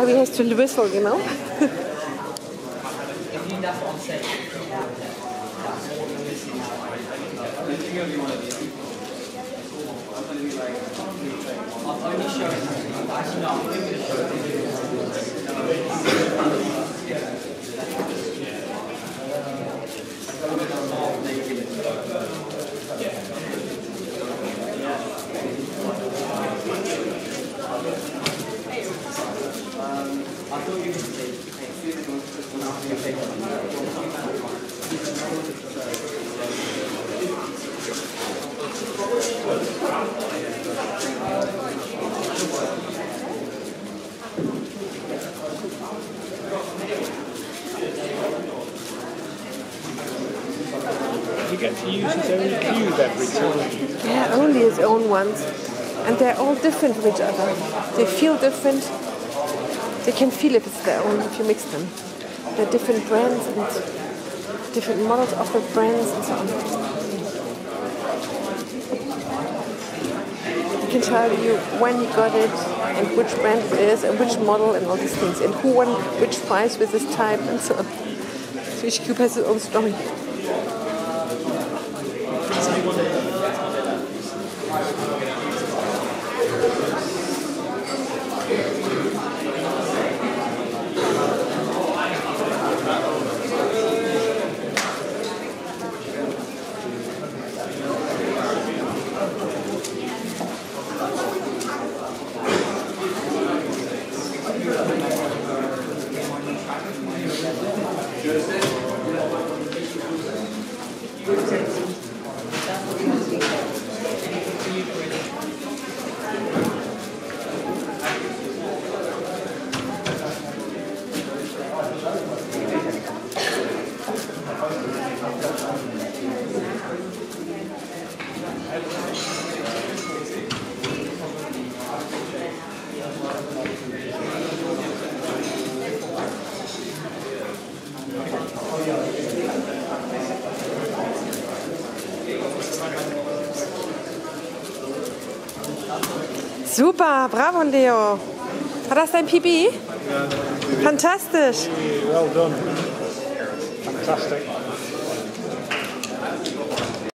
Barbie has to whistle, you know? You get to use his own cube every time. Yeah, only his own ones. And they're all different from each other. They feel different. They can feel if it's their own if you mix them. They're different brands and different models of the brands and so on. You can tell you when he got it and which brand it is and which model and all these things and who won which prize with this type and so on. So each cube has its own story. Super, bravo Leo. War das dein PB? Ja, fantastisch. Well done. Fantastic.